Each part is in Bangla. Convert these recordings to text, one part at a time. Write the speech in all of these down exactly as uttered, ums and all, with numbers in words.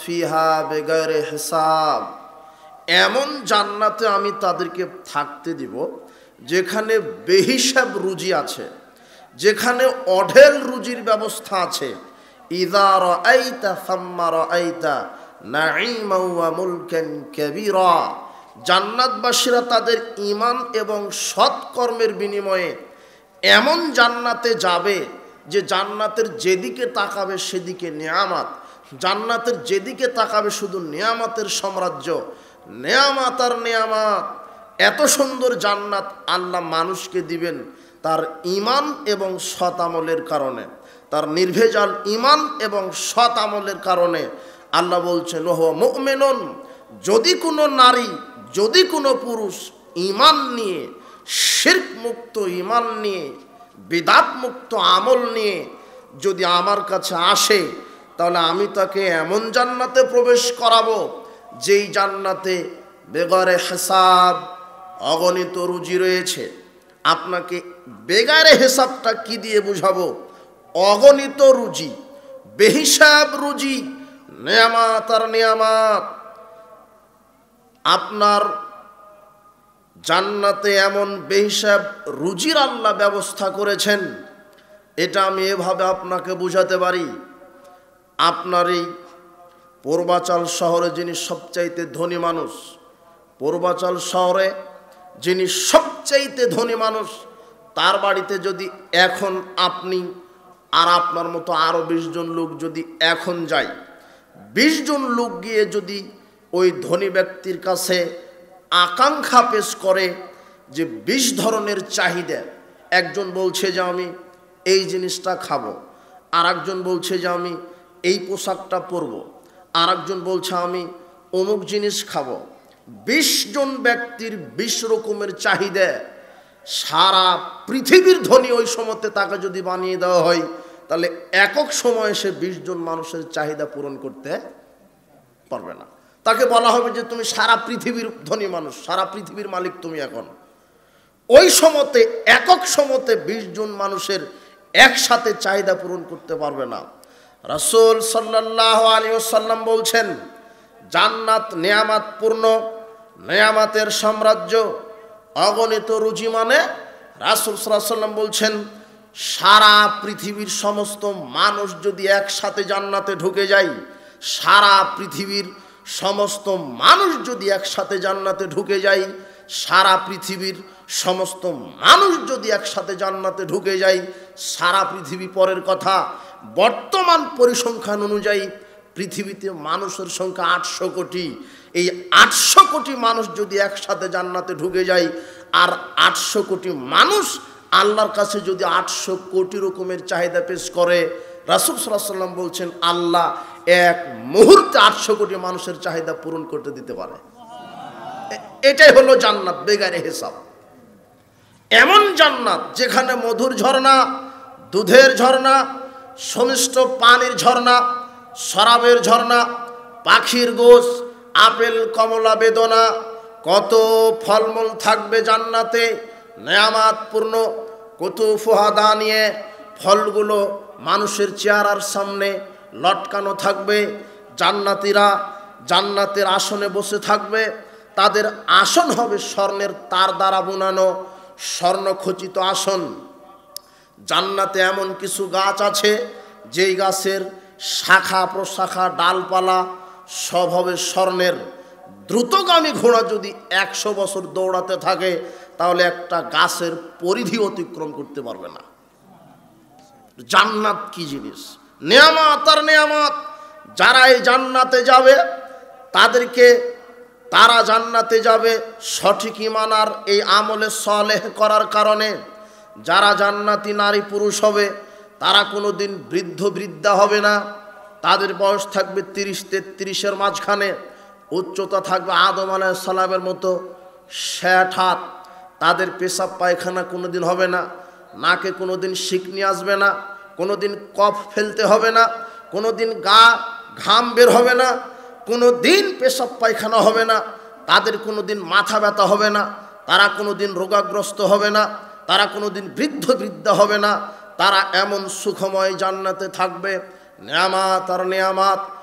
ফিহা বেগাইরে হিসাব, এমন জান্নাতে আমি তাদেরকে থাকতে দিব যেখানে বেহিসাব রুজি আছে, যেখানে অঢেল রুজির ব্যবস্থা আছে। ইযা রাআইতা সাম্মা রাআইতা নাঈমান ওয়া মুলকান কাবীরা, জান্নাতবাসীরা তাদের ঈমান এবং সৎকর্মের বিনিময়ে এমন জান্নাতে যাবে যে জান্নাতের যেদিকে তাকাবে সেদিকে নিয়ামত, জান্নাতের যেদিকে তাকাবে শুধু নিয়ামতের সাম্রাজ্য, নিয়ামত আর নিয়ামত। এত সুন্দর জান্নাত আল্লাহ মানুষকে দিবেন তার ঈমান এবং সৎ আমলের কারণে, তার নির্ভেজাল ঈমান এবং সৎ আমলের কারণে। আল্লাহ বলছেন ওহ মুমিনুন, যদি কোনো নারী, যদি কোনো পুরুষ ঈমান নিয়ে, শিরক মুক্ত ঈমান নিয়ে, বিদআত মুক্ত আমল নিয়ে যদি আমার কাছে আসে, তাহলে আমি তাকে এমন জান্নাতে প্রবেশ করাবো যেই জান্নাতে বেগারে হিসাব, অগণিত রুজি রয়েছে। আপনাকে বেগারে হিসাবটা কি দিয়ে বুঝাবো? অগণিত রুজি, বেহিসাব রুজি, নিয়ামত আর নিয়ামত। আপনার জান্নাতে এমন বেহিসাব রুজির আল্লাহ ব্যবস্থা করেছেন, এটা আমি এভাবে আপনাকে বুঝাতে পারি। আপনার এই পূর্বাচল শহরে যিনি সবচাইতে ধনী মানুষ, পূর্বাচল শহরে যিনি সবচাইতে ধনী মানুষ, তার বাড়িতে যদি এখন আপনি আর আপনার মতো আরও বিশ জন লোক যদি এখন যায়, বিশ জন লোক গিয়ে যদি ওই ধনী ব্যক্তির কাছে আকাঙ্ক্ষা পেশ করে যে বিশ ধরনের চাহিদা, একজন বলছে যে আমি এই জিনিসটা খাবো, আর একজন বলছে যে আমি এই পোশাকটা পরবো, আর একজন বলছে আমি অমুক জিনিস খাবো, বিশ জন ব্যক্তির বিশ রকমের চাহিদা, সারা পৃথিবীর ধনী ওই সময়তে তাকে যদি বানিয়ে দেওয়া হয়, তাহলে একক সময়ে সে বিশ জন মানুষের চাহিদা পূরণ করতে পারবে না। তাকে বলা হবে যে তুমি সারা পৃথিবীর ধনী মানুষ, সারা পৃথিবীর মালিক তুমি এখন। ওই সময়তে একক সময়তে বিশ জন মানুষের একসাথে চাহিদা পূরণ করতে পারবে না। রাসূল সাল্লাল্লাহু আলাইহি ওয়াসাল্লাম বলছেন জান্নাত নিয়ামত পূর্ণ, নিয়ামতের সাম্রাজ্য, অগণিত রুজি। মানে রাসূল সাল্লাল্লাহু আলাইহি ওয়াসাল্লাম বলছেন সারা পৃথিবীর সমস্ত মানুষ যদি একসাথে জান্নাতে ঢুকে যায়, সারা পৃথিবীর সমস্ত মানুষ যদি একসাথে জান্নাতে ঢুকে যায়, সারা পৃথিবীর সমস্ত মানুষ যদি একসাথে জান্নাতে ঢুকে যায়, সারা পৃথিবী পরের কথা, বর্তমান পরিসংখ্যান অনুযায়ী পৃথিবীতে মানুষের সংখ্যা আটশো কোটি। এই আটশো কোটি মানুষ যদি একসাথে জান্নাতে ঢুকে যায়, আর আটশো কোটি মানুষ আল্লাহর কাছে যদি আটশো কোটি রকমের চাহিদা পেশ করে, রাসূল সাল্লাল্লাহু আলাইহি ওয়াসাল্লাম বলছেন আল্লাহ এক মুহূর্তে আটশো কোটি মানুষের চাহিদা পূরণ করতে দিতে পারে। এটাই হলো জান্নাত বেগারে হিসাব। এমন জান্নাত যেখানে মধুর ঝর্ণা, দুধের ঝর্ণা, সমিষ্ট পানির ঝর্ণা, শরাবের ঝর্ণা, পাখির গোশ, আপেল কমলা বেদনা, কত ফলমূল থাকবে জান্নাতে, নেয়ামতপূর্ণ কুতুফুহা দানিয়ে, ফলগুলো মানুষের চেহারার সামনে লটকানো থাকবে। জান্নাতীরা জান্নাতের আসনে বসে থাকবে, তাদের আসন হবে স্বর্ণের তার দ্বারা বুনানো, স্বর্ণখচিত আসন। জান্নাতে এমন কিছু গাছ আছে যেই গাছের শাখা প্রশাখা ডালপালা সব হবে স্বর্ণের। দ্রুতগামী ঘোড়া যদি একশো বছর দৌড়াতে থাকে, তাহলে একটা গাছের পরিধি অতিক্রম করতে পারবে না। জান্নাত কি জিনিস! নিয়ামত আর নিয়ামত। যারা এই জান্নাতে যাবে তাদেরকে, তারা জান্নাতে যাবে সঠিক ঈমান আর এই আমলে সালেহ করার কারণে। যারা জান্নাতি নারী পুরুষ হবে তারা কোনো দিন বৃদ্ধ বৃদ্ধা হবে না। তাদের বয়স থাকবে তিরিশ তেত্রিশের মাঝখানে, উচ্চতা থাকবে আদম আলাইহিস সালামের মতো ষাট হাত। তাদের পেশাব পায়খানা কোনো দিন হবে না, নাকে কোনো দিন শিকনি আসবে না, কোনো দিন কফ ফেলতে হবে না, কোনো দিন গা ঘাম বের হবে না, কোনো দিন পেশাব পায়খানা হবে না, তাদের কোনো দিন মাথা ব্যথা হবে না, তারা কোনো দিন রোগাগ্রস্ত হবে না, তারা কোনো দিন বৃদ্ধ বৃদ্ধা হবে না। তারা এমন সুখময় জান্নাতে থাকবে, নিয়ামত আর নিয়ামত,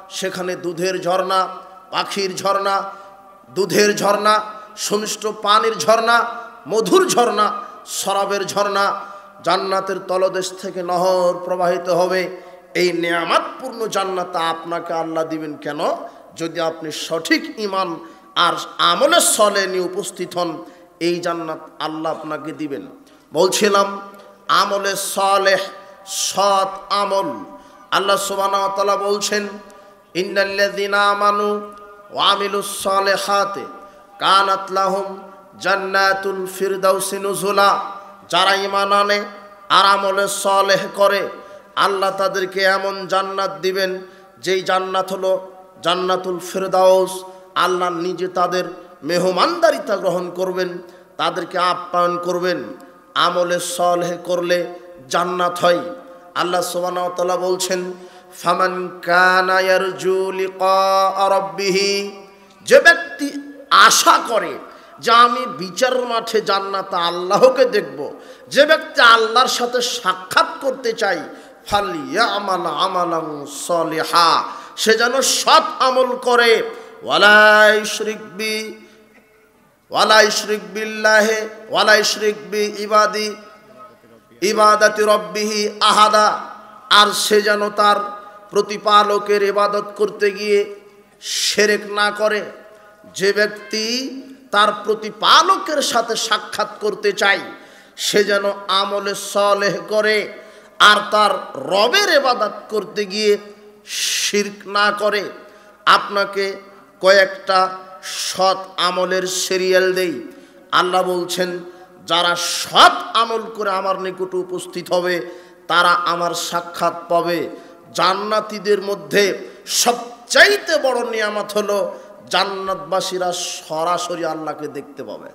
সেখানে দুধের ঝর্ণা, পাখির ঝর্ণা, দুধের ঝর্ণা, সুমিষ্ট পানির ঝর্ণা, মধুর ঝর্ণা, শরাবের ঝর্ণা, জান্নাতের তলদেশ থেকে নহর প্রবাহিত হবে। এই নেয়ামতপূর্ণ জান্নাত আপনাকে আল্লাহ দিবেন কেন? যদি আপনি সঠিক ঈমান আর আমলে সলে নিয়ে উপস্থিত হন, এই জান্নাত আল্লাহ আপনাকে দিবেন। বলছিলাম আমলে সালেহ, সৎ আমল। আল্লাহ সুবহানাহু ওয়া তাআলা বলছেন, ইন্নাল্লাযীনা আমানু ওয়া আমিলুস সালিহাতি কানাত লাহুম জান্নাতুল ফিরদাউসি নুজুলা। যারা ঈমান আনে আর আমলে সালেহ করে, আল্লাহ তাদেরকে এমন জান্নাত দিবেন যেই জান্নাত হলো জান্নাতুল ফিরদাউস। আল্লাহ নিজে তাদের মেহমানদারিতা গ্রহণ করবেন, তাদেরকে আপ্যায়ন করবেন। আমলে সালেহ করলে জান্নাত হয়। আল্লাহ সুবহানাহু ওয়া তাআলা বলছেন, ফামান কানা ইয়ারজু লিকা রাব্বিহি, যে ব্যক্তি আশা করে যে আমি বিচারের মাঠে জান্নাত আল্লাহকে দেখব, যে ব্যক্তি আল্লাহর সাথে সাক্ষাৎ করতে চাই, ফালিয়ামাল আমালান সালিহা, সে যেন সৎ আমল করে। ওয়ালা ইশরিক বি ওয়ালা ইশরিক বিল্লাহি ওয়ালা ইশরিক বি ইবাদি ইবাদাতি রব্বিহি আহাদা, আর সে যেন তার প্রতিপালকের ইবাদত করতে গিয়ে শিরক না করে। যে ব্যক্তি তার প্রতিপালকের সাথে সাক্ষাৎ করতে চায়, সে যেন আমলে সালেহ করে আর তার রবের ইবাদত করতে গিয়ে শিরক না করে। আপনাকে কয়েকটা সৎ আমলের সিরিয়াল দেই। আল্লাহ বলছেন, যারা সৎ আমল করে আমার নিকট উপস্থিত হবে তারা আমার সাক্ষাৎ পাবে। জান্নাতীদের মধ্যে সবচাইতে বড় নিয়ামত হলো জান্নাতবাসীরা সরাসরি আল্লাহকে দেখতে পাবে।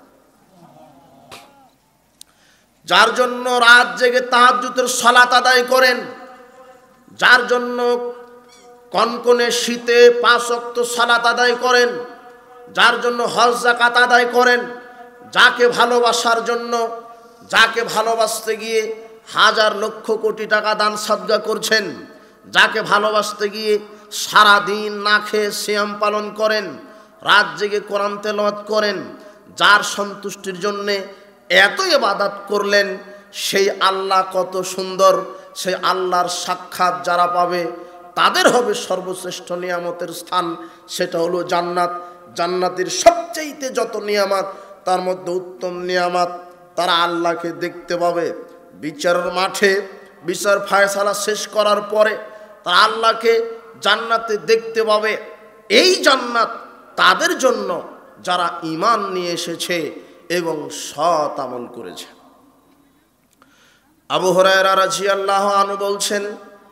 যার জন্য রাত জেগে তাহাজ্জুদের সালাত আদায় করেন, যার জন্য কনকনে শীতে পাঁচ ওয়াক্ত সালাত আদায় করেন, যার জন্য হজ যাকাত আদায় করেন, যাকে ভালোবাসার জন্য, যাকে ভালোবাসতে গিয়ে হাজার লক্ষ কোটি টাকা দান সাদকা করছেন, যাকে ভালোবাসতে গিয়ে সারা দিন না খেয়ে সিয়াম পালন করেন, রাত জেগে কোরআন তেলাওয়াত করেন, যার সন্তুষ্টির জন্যে এত ইবাদত করলেন, সেই আল্লাহ কত সুন্দর। সেই আল্লাহর সাক্ষাৎ যারা পাবে তাদের হবে সর্বশ্রেষ্ঠ নিয়ামতের স্থান, সেটা হলো জান্নাত। জান্নাতের সবচেয়ে যত নিয়ামত, তার মধ্যে উত্তম নিয়ামত, তারা আল্লাহকে দেখতে পাবে। বিচারের মাঠে বিচার ফায়সালা শেষ করার পরে তারা আল্লাহকে জান্নাতে দেখতে পাবে। এই জান্নাত তাদের জন্য যারা ঈমান নিয়ে এসেছে এবং সৎ আমল করেছে। আবু হুরায়রা রাদিয়াল্লাহু আনহু বলছেন,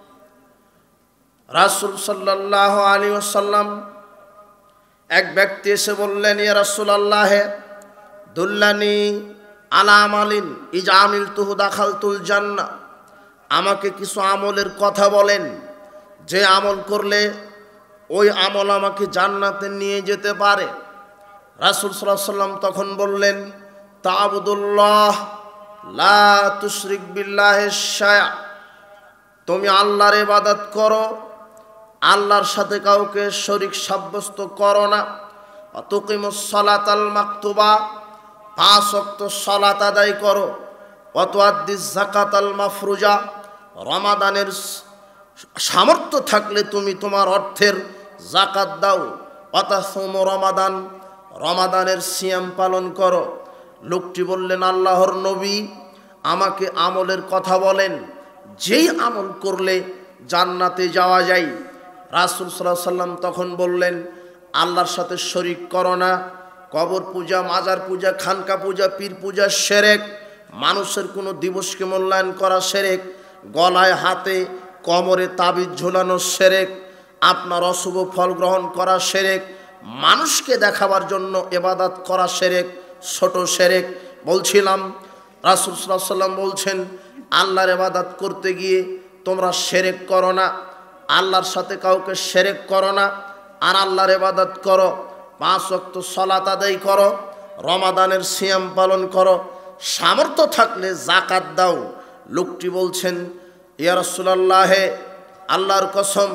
রাসূল সাল্লাল্লাহু আলাইহি ওয়াসাল্লাম এক ব্যক্তি এসে বললেন, ইয়া রাসূলুল্লাহ দুল্লানি আলা আমালিন ইজা আমিলতুহু দাখালতুল জান্নাহ, আমাকে কিছু আমলের কথা বলেন, যে আমল করলে ওই আমল আমাকে জান্নাতে নিয়ে যেতে পারে। রাসূল সাল্লাল্লাহু আলাইহি ওয়াসাল্লাম তখন বললেন, তা'বুদুল্লাহ লা তুশরিক বিল্লাহি শাইআ, তুমি আল্লাহর ইবাদত করো, আল্লাহর সাথে কাউকে শরীক সাব্যস্ত করো না। ওয়া তুকিমুস সালাতাল মাকতুবা, পাঁচ ওয়াক্ত সালাত আদায় করো। ওয়া তুআদ্দিজ যাকাতাল মাফরুজা, রমাদানের সামর্থ্য থাকলে তুমি তোমার অর্থের যাকাত দাও। ওয়া তাসুমু রমাদান, রমাদানের সিয়াম পালন করো। লোকটি বললেন, আল্লাহর নবী আমাকে আমলের কথা বলেন, যেই আমল করলে জান্নাতে যাওয়া যায়। রাসূল সাল্লাল্লাহু আলাইহি ওয়াসাল্লাম তখন বললেন, আল্লাহর সাথে শরীক করো না। কবর পূজা, মাজার পূজা, খানকা পূজা, পীর পূজা শিরক, মানুষের কোনো দিবসকে মূল্যায়ন করা শিরক, গলায় হাতে কোমরে তাবিজ ঝোলানো শিরক, আপনার অশুভ ফল গ্রহণ করা শিরক, মানুষকে দেখাবার জন্য ইবাদত করা শিরক, ছোট শিরক। বলছিলাম রাসূল সাল্লাল্লাহু আলাইহি ওয়াসাল্লাম বলছেন, আল্লাহর ইবাদত করতে গিয়ে তোমরা শিরক করো না, আল্লাহর সাথে কাউকে শিরক করো না, আর আল্লাহর ইবাদত করো, পাঁচ ওয়াক্ত সালাত আদায় করো, রমাদানের সিয়াম পালন করো, সামর্থ্য থাকলে যাকাত দাও। লোকটি বলছেন, ইয়া রাসূলুল্লাহ, আল্লাহর কসম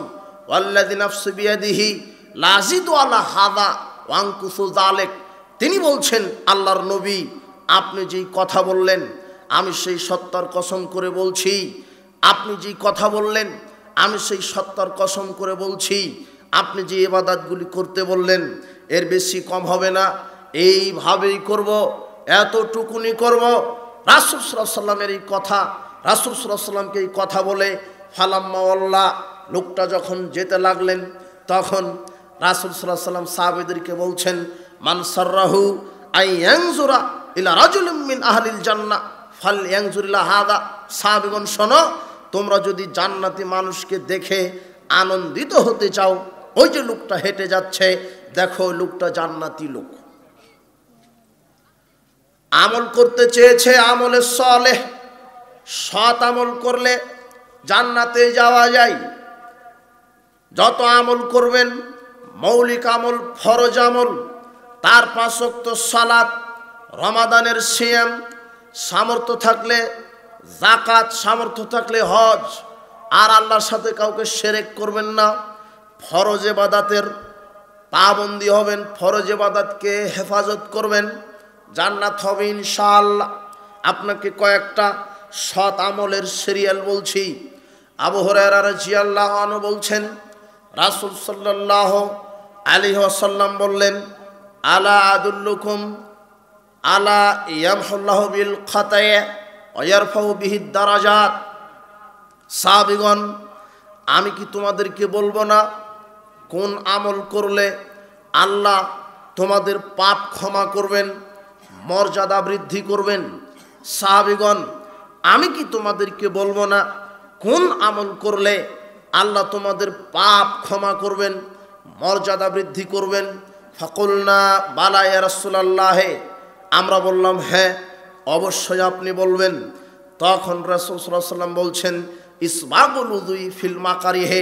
ওয়াল্লাযী নাফসু বিয়াদিহি লা আযীদু আলা হাযা ওয়া আনকুসু যালিক। তিনি বলছেন, আল্লাহর নবী আপনি যেই কথা বললেন আমি সেই সত্তার কসম করে বলছি, আপনি যেই কথা বললেন আমি সেই সত্তার কসম করে বলছি, আপনি যে ইবাদতগুলি করতে বললেন এর বেশি কম হবে না, এইভাবেই করব, এতটুকুনি করব। রাসূল সাল্লাল্লাহু আলাইহি ওয়াসাল্লামের এই কথা, রাসূল সাল্লাল্লাহু আলাইহি ওয়াসাল্লামকে এই কথা বলে ফালাম্মা ওয়াল্লা, লোকটা যখন যেতে লাগলেন তখন রাসূল সাল্লাল্লাহু আলাইহি ওয়াসাল্লাম সাহাবীদেরকে বলছেন, মান সাররাহু আই ইয়ানজুরা ইলা রাজুলিন মিন আহলিল জান্নাহ ফাল ইয়ানজুর ইলা হাদা। সাহাবীগণ শোনো, তোমরা যদি জান্নাতি মানুষকে দেখে আনন্দিত হতে চাও, ওই যে লোকটা হেঁটে যাচ্ছে দেখো লোকটা জান্নাতি লোক, আমল করতে চেয়েছে, আমলে সালেহ, সৎ আমল করলে জান্নাতে যাওয়া যায়। যত আমল করবেন মৌলিক আমল, ফরজ আমল, তার পাঁচ ওয়াক্ত সালাত, রমাদানের সিয়াম, সামর্থ্য থাকলে যাকাত, সামর্থ্য থাকলে হজ, আর আল্লাহর সাথে কাউকে শিরক করবেন না। ফরজ ইবাদতের পাবন্দি হবেন, ফরজ ইবাদতকে হেফাজত করবেন, জান্নাত হবে ইনশাআল্লাহ। আপনাকে কয়েকটা সৎ আমলের সিরিয়াল বলছি। আবু হুরায়রা রাদিয়াল্লাহু আনহু বলছেন, রাসূল সাল্লাল্লাহু আলাইহি ওয়াসাল্লাম বললেন, আলা আদুল্লুকুম আলা ইয়ামহুল্লাহু বিল খাতায়া ওয়া ইয়ারফাউ বিহি দারাজাত। সাহাবীগণ, আমি কি তোমাদেরকে বলবো না কোন আমল করলে আল্লাহ তোমাদের পাপ ক্ষমা করবেন, মর্যাদা বৃদ্ধি করবেন? সাহাবীগণ, আমি কি তোমাদেরকে বলবো না কোন আমল করলে আল্লাহ তোমাদের পাপ ক্ষমা করবেন, মর্যাদা বৃদ্ধি করবেন? ফাকুলনা বালা ইয়া রাসূলুল্লাহ, আমরা বললাম হ্যাঁ অবশ্যই আপনি বলবেন। তখন রাসূল সাল্লাল্লাহু আলাইহি ওয়াসাল্লাম বলছেন, ইসবাগুল উযুই ফিল মাকারিহে,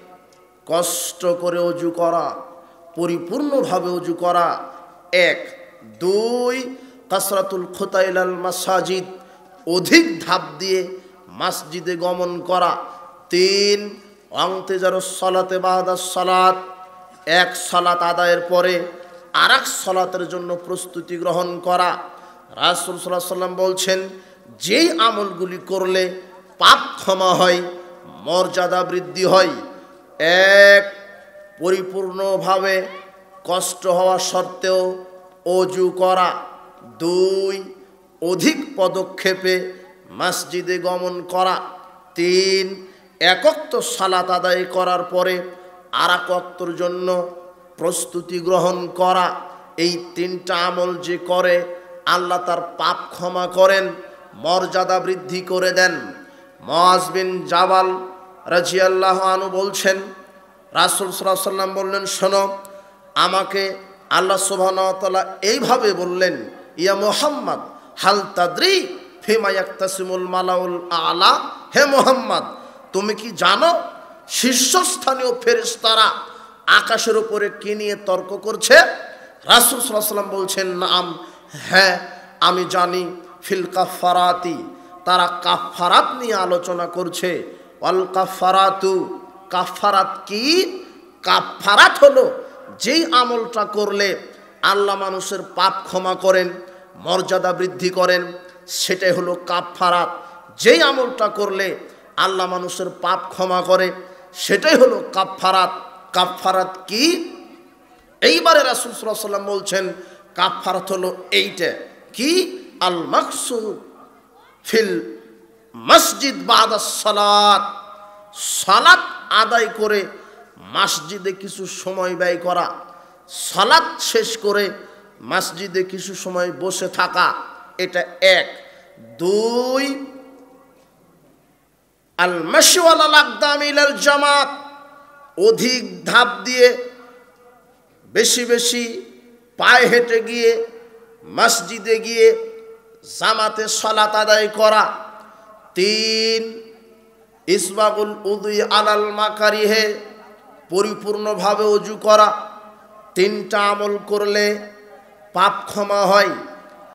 কষ্ট করে ওযু করা, পরিপূর্ণভাবে ওযু করা। এক। দুই, কাসরাতুল খুতা ইলাল মাসাজিদ, অধিক ধাপ দিয়ে মসজিদে গমন করা। তিন, ইন্তিজারুস সালাতে বাদাস সালাত, এক সালাত আদায়ের পরে আর এক সালাতের জন্য প্রস্তুতি গ্রহণ করা। রাসূল সাল্লাল্লাহু আলাইহি ওয়াসাল্লাম বলছেন, যেই আমলগুলি করলে পাপ ক্ষমা হয়, মর্যাদা বৃদ্ধি হয়। এক, পরিপূর্ণভাবে কষ্ট হওয়া সত্ত্বেও ওযু করা। দুই, অধিক পদক্ষেপে মসজিদে গমন করা। তিন, এক ওয়াক্ত সালাত আদায় করার পরে আর এক ওয়াক্তর জন্য প্রস্তুতি গ্রহণ করা। এই তিনটা আমল যে করে আল্লাহ তার পাপ ক্ষমা করেন, মর্যাদা বৃদ্ধি করে দেন। মুআজ বিন জাবাল রাদিয়াল্লাহু আনহু বলছেন, রাসূল সাল্লাল্লাহু আলাইহি ওয়াসাল্লাম বললেন, শোনো, আমাকে আল্লাহ সুবহানাহু ওয়া তাআলা এইভাবে বললেন, ইয়া মুহাম্মদ হাল তাদরি ফিমা ইয়াকতাসিমুল মালাউল আলা। হে মুহাম্মদ, তুমি কি জানো শীর্ষস্থানীয় ফেরেশতারা আকাশের উপরে কি নিয়ে তর্ক করছে? রাসূল সাল্লাল্লাহু আলাইহি ওয়াসাল্লাম বলছেন, নাম, হ্যাঁ আমি জানি। ফিল কাফারাতি, তারা কাফারাত নিয়ে আলোচনা করছে। ওয়াল কাফারাতু, কাফারাত কি? কাফারাত হলো যেই আমলটা করলে আল্লাহ মানুষের পাপ ক্ষমা করেন, মর্যাদা বৃদ্ধি করেন, সেটাই হলো কাফারাত। যেই আমলটা করলে আল্লাহ মানুষের পাপ ক্ষমা করে, সেটাই হলো কাফারাত। কাফারাত কি? এইবারে রাসূল সাল্লাল্লাহু আলাইহি ওয়াসাল্লাম বলছেন, কাফারাত হলো এইটা। কি? আল মাকসুদ ফিল মসজিদ বাদাস সালাত, সালাত আদায় করে মসজিদে কিছু সময় ব্যয় করা, সালাত শেষ করে মসজিদে কিছু সময় বসে থাকা, এটা এক। দুই, আল মাশি আলাল আকদাম ইলাল জামাত, অধিক ধাপ দিয়ে বেশি বেশি পায়ে হেঁটে গিয়ে মসজিদে গিয়ে জামাতে সালাত আদায় করা। তিন, ইসবাগুল উযুই আলাল মাকারিহে, পরিপূর্ণভাবে ওযু করা। তিনটা আমল করলে পাপ ক্ষমা হয়।